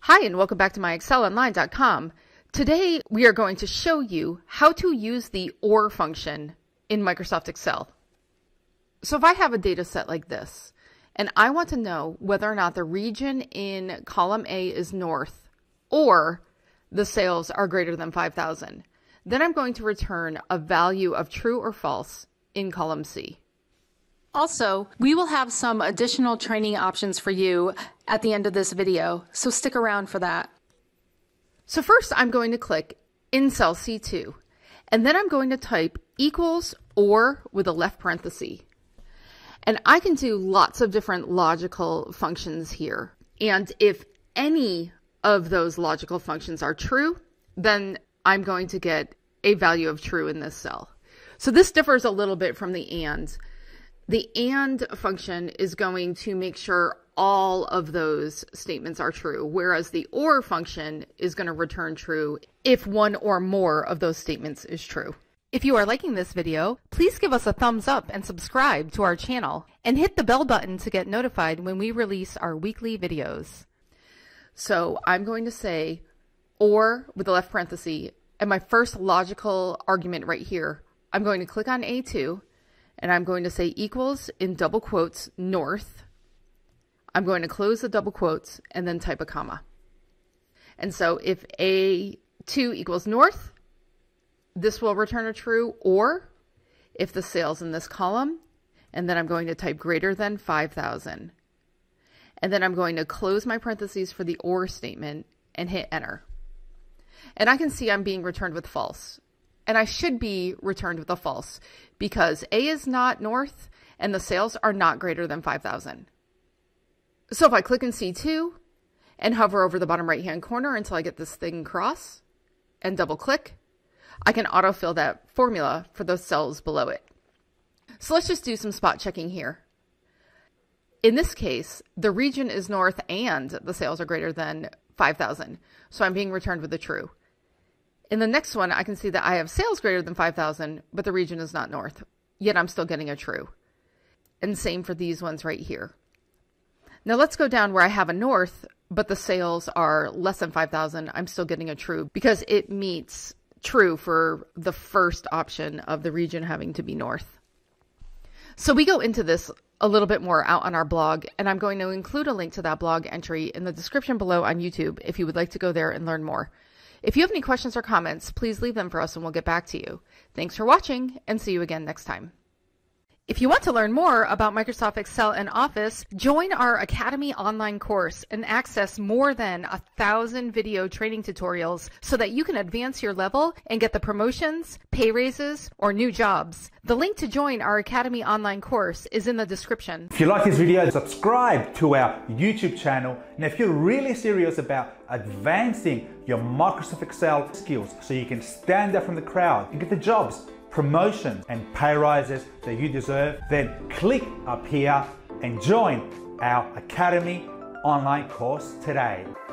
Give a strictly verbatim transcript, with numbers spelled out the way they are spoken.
Hi, and welcome back to My Excel Online dot com. Today, we are going to show you how to use the OR function in Microsoft Excel. So if I have a data set like this, and I want to know whether or not the region in column A is north, or the sales are greater than five thousand, then I'm going to return a value of true or false in column C. Also, we will have some additional training options for you at the end of this video, so stick around for that. So first, I'm going to click in cell C two, and then I'm going to type equals or with a left parenthesis. And I can do lots of different logical functions here. And if any of those logical functions are true, then I'm going to get a value of true in this cell. So this differs a little bit from the AND. The AND function is going to make sure all of those statements are true, whereas the OR function is going to return true if one or more of those statements is true. If you are liking this video, please give us a thumbs up and subscribe to our channel, and hit the bell button to get notified when we release our weekly videos. So I'm going to say OR with the left parenthesis, and my first logical argument right here, I'm going to click on A two, and I'm going to say equals in double quotes north. I'm going to close the double quotes and then type a comma. And so if A two equals north, this will return a true, or if the sales in this column, and then I'm going to type greater than five thousand. And then I'm going to close my parentheses for the OR statement and hit enter. And I can see I'm being returned with false. And I should be returned with a false because A is not north and the sales are not greater than five thousand. So if I click in C two and hover over the bottom right hand corner until I get this thing across and double click, I can autofill that formula for those cells below it. So let's just do some spot checking here. In this case, the region is north and the sales are greater than five thousand. So I'm being returned with a true. In the next one, I can see that I have sales greater than five thousand, but the region is not north, yet I'm still getting a true. And same for these ones right here. Now let's go down where I have a north, but the sales are less than five thousand. I'm still getting a true because it meets true for the first option of the region having to be north. So we go into this a little bit more out on our blog, and I'm going to include a link to that blog entry in the description below on YouTube if you would like to go there and learn more. If you have any questions or comments, please leave them for us and we'll get back to you. Thanks for watching, and see you again next time. If you want to learn more about Microsoft Excel and Office, join our Academy online course and access more than a thousand video training tutorials so that you can advance your level and get the promotions, pay raises, or new jobs. The link to join our Academy online course is in the description. If you like this video, subscribe to our YouTube channel. And if you're really serious about advancing your Microsoft Excel skills so you can stand out from the crowd and get the jobs, promotions and pay rises that you deserve, then click up here and join our Academy online course today.